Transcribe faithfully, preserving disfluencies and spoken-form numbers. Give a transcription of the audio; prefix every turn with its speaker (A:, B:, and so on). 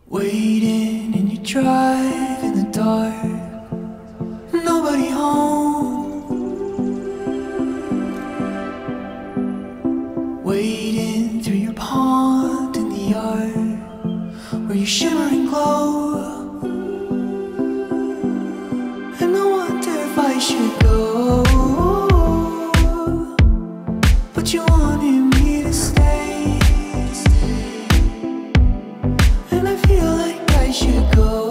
A: Waiting in your drive in the dark, nobody home. Wading through your pond in the yard where you shimmer and glow. And I wonder if I should go, but you wanted me to stay, and I feel like I should go.